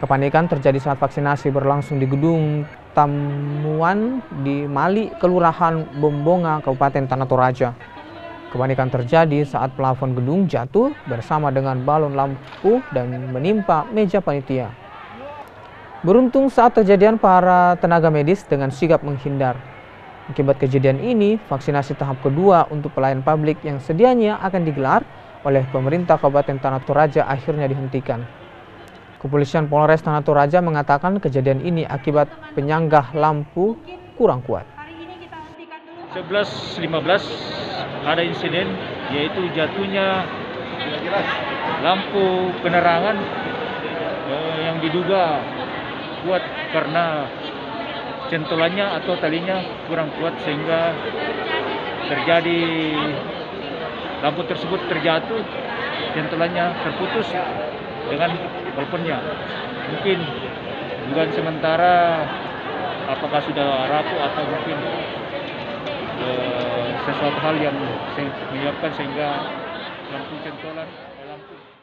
Kepanikan terjadi saat vaksinasi berlangsung di gedung Tamuan di Mali, Kelurahan Bombonga, Kabupaten Tanah Toraja. Kepanikan terjadi saat plafon gedung jatuh bersama dengan balon lampu dan menimpa meja panitia. Beruntung saat kejadian para tenaga medis dengan sigap menghindar. Akibat kejadian ini, vaksinasi tahap kedua untuk pelayan publik yang sedianya akan digelar oleh pemerintah Kabupaten Tanah Toraja akhirnya dihentikan. Kepolisian Polres Tanah Toraja mengatakan kejadian ini akibat penyanggah lampu kurang kuat. 11.15 ada insiden yaitu jatuhnya lampu penerangan yang diduga kuat karena centolannya atau talinya kurang kuat sehingga terjadi lampu tersebut terjatuh, centolannya terputus dengan balkonnya. Mungkin dugaan sementara apakah sudah rapuh atau mungkin sesuatu hal yang menyebabkan sehingga lampu centolan lampu